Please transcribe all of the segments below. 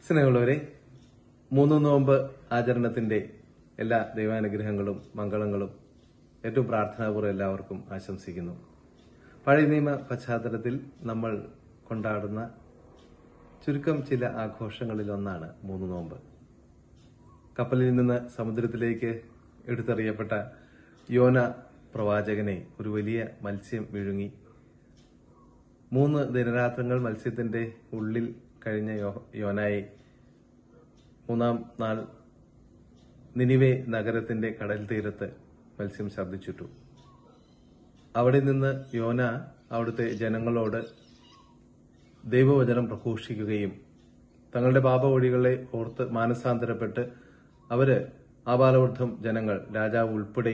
സ്നേഹമുള്ളവരെ, മൂന്ന് നോമ്പ് ആചരണത്തിന്റെ എല്ലാ ദൈവാനുഗ്രഹങ്ങളും മംഗളങ്ങളും ഏറ്റവും പ്രാർത്ഥനാപൂർവ്വം എല്ലാവർക്കും ആശംസിക്കുന്നു. പഴയ നിയമ പശ്ചാത്തലത്തിൽ നമ്മൾ കൊണ്ടാടുന്ന ചുരുക്കം ചില ആഘോഷങ്ങളിലൊന്നാണ് മൂന്ന് നോമ്പ്. കപ്പലിൽ നിന്ന് സമുദ്രത്തിലേക്ക് എടുത്തെറിയപ്പെട്ട യോന പ്രവാചകനെ ഒരു വലിയ മത്സ്യം വിഴുങ്ങി. 3 ദിനരാത്രങ്ങൾ മത്സ്യത്തിന്റെ ഉള്ളിൽ കഴിഞ്ഞ യോനായെ 3-ാം നാൾ നിനിവെ നഗരത്തിന്റെ കടൽ തീരത്ത് മത്സ്യം ഛർദ്ദിച്ചിട്ടു. അവിടെ നിന്ന് യോന അവിടുത്തെ ജനങ്ങളോട് ദൈവവചനം പ്രഘോഷിക്കുകയും തങ്ങളുടെ പാപവഴികളെ ഓർത്ത് മാനസാന്തരപ്പെട്ട് അവര് ആബാലവൃദ്ധം ജനങ്ങൾ, രാജാവ് ഉൾപ്പെടെ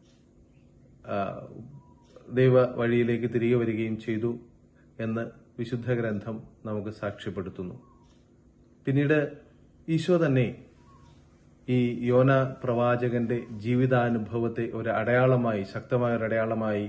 ദൈവ വഴിയിലേക്ക് തിരികെ വരികയും ചെയ്തു എന്ന് വിശുദ്ധ ഗ്രന്ഥം നമുക്ക് സാക്ഷ്യപ്പെടുത്തുന്നു. പിന്നീട് ഈശോ തന്നെ ഈ യോന പ്രവാചകന്റെ ജീവിതാനുഭവത്തെ ഒരു അടയാളമായി, ശക്തമായ ഒരു അടയാളമായി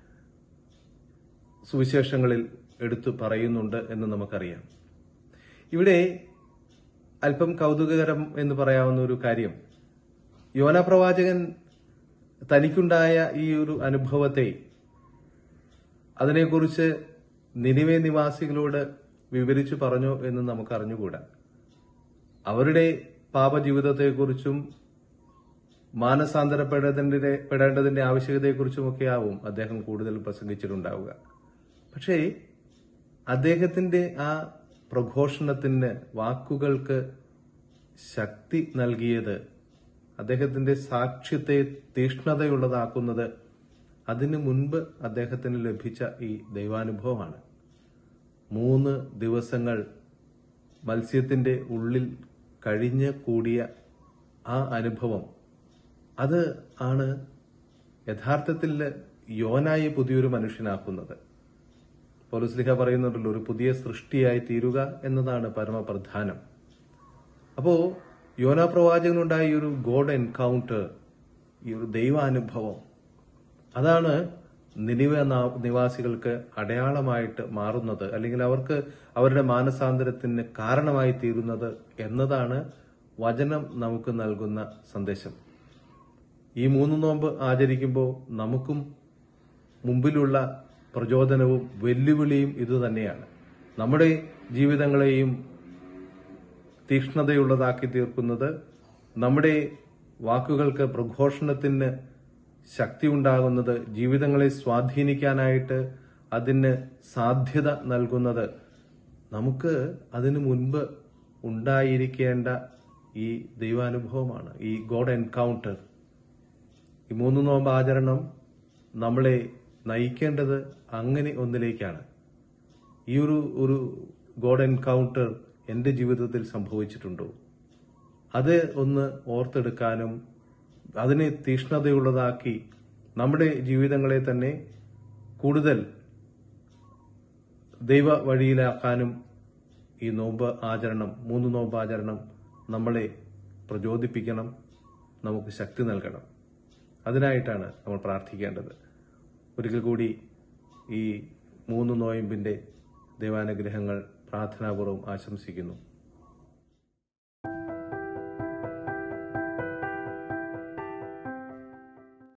സുവിശേഷങ്ങളിൽ എടുത്തു പറയുന്നുണ്ട് എന്ന് നമുക്കറിയാം. ഇവിടെ അല്പം കൗതുകകരം എന്ന് പറയാവുന്ന ഒരു കാര്യം, യോന പ്രവാചകൻ തനിക്കുണ്ടായ ഈ ഒരു അനുഭവത്തെ, അതിനെക്കുറിച്ച് നിനിവെ നിവാസികളോട് വിവരിച്ചു പറഞ്ഞു എന്ന് നമുക്ക് അറിഞ്ഞുകൂടാ. അവരുടെ പാപജീവിതത്തെക്കുറിച്ചും മാനസാന്തരപ്പെടേണ്ടതിന്റെ ആവശ്യകതയെക്കുറിച്ചുമൊക്കെയാവും അദ്ദേഹം കൂടുതൽ പ്രസംഗിച്ചിട്ടുണ്ടാവുക. പക്ഷേ അദ്ദേഹത്തിന്റെ ആ പ്രഘോഷണത്തിന്, വാക്കുകൾക്ക് ശക്തി നൽകിയത്, അദ്ദേഹത്തിന്റെ സാക്ഷ്യത്തെ തീക്ഷ്ണതയുള്ളതാക്കുന്നത് അതിനു മുൻപ് അദ്ദേഹത്തിന് ലഭിച്ച ഈ ദൈവാനുഭവമാണ്. 3 ദിവസങ്ങൾ മത്സ്യത്തിന്റെ ഉള്ളിൽ കഴിഞ്ഞ് കൂടിയ ആ അനുഭവം, അത് ആണ് യഥാർത്ഥത്തിൽ യോനായെ പുതിയൊരു മനുഷ്യനാക്കുന്നത്. പൗലോസ്ലീഹ പറയുന്നുണ്ടല്ലോ, ഒരു പുതിയ സൃഷ്ടിയായി തീരുക എന്നതാണ് പരമപ്രധാനം. അപ്പോ യോന പ്രവാചകനുണ്ടായ ഈ ഒരു ഗോഡ് എൻകൗണ്ടർ, ഈ ഒരു ദൈവാനുഭവം, അതാണ് നിനിവെ നിവാസികൾക്ക് അടയാളമായിട്ട് മാറുന്നത്, അല്ലെങ്കിൽ അവർക്ക് അവരുടെ മാനസാന്തരത്തിന് കാരണമായി തീരുന്നത് എന്നതാണ് വചനം നമുക്ക് നൽകുന്ന സന്ദേശം. ഈ 3 നോമ്പ് ആചരിക്കുമ്പോൾ നമുക്കും മുമ്പിലുള്ള പ്രചോദനവും വെല്ലുവിളിയും ഇതുതന്നെയാണ്. നമ്മുടെ ജീവിതങ്ങളെയും തീക്ഷ്ണതയുള്ളതാക്കി തീർക്കുന്നത്, നമ്മുടെ വാക്കുകൾക്ക് പ്രഘോഷണത്തിന് ശക്തി ഉണ്ടാകുന്നത്, ജീവിതങ്ങളെ സ്വാധീനിക്കാനായിട്ട് അതിന് സാധ്യത നൽകുന്നത് നമുക്ക് അതിനു മുൻപ് ഉണ്ടായിരിക്കേണ്ട ഈ ദൈവാനുഭവമാണ്, ഈ ഗോഡ് എൻകൗണ്ടർ. ഈ 3 നോമ്പ് ആചരണം നമ്മളെ നയിക്കേണ്ടത് അങ്ങനെ ഒന്നിലേക്കാണ്. ഈ ഒരു ഗോഡ് എൻകൗണ്ടർ എന്റെ ജീവിതത്തിൽ സംഭവിച്ചിട്ടുണ്ടോ? അത് ഒന്ന് ഓർത്തെടുക്കാനും അതിനെ തീക്ഷ്ണതയുള്ളതാക്കി നമ്മുടെ ജീവിതങ്ങളെ തന്നെ കൂടുതൽ ദൈവ വഴിയിലാക്കാനും ഈ നോമ്പ് ആചരണം, 3 നോമ്പ് ആചരണം നമ്മളെ പ്രചോദിപ്പിക്കണം, നമുക്ക് ശക്തി നൽകണം. അതിനായിട്ടാണ് നമ്മൾ പ്രാർത്ഥിക്കേണ്ടത്. ഒരിക്കൽ കൂടി ഈ 3 നോയമ്പിന്റെ ദൈവാനുഗ്രഹങ്ങൾ പ്രാർത്ഥനാപൂർവ്വം ആശംസിക്കുന്നു.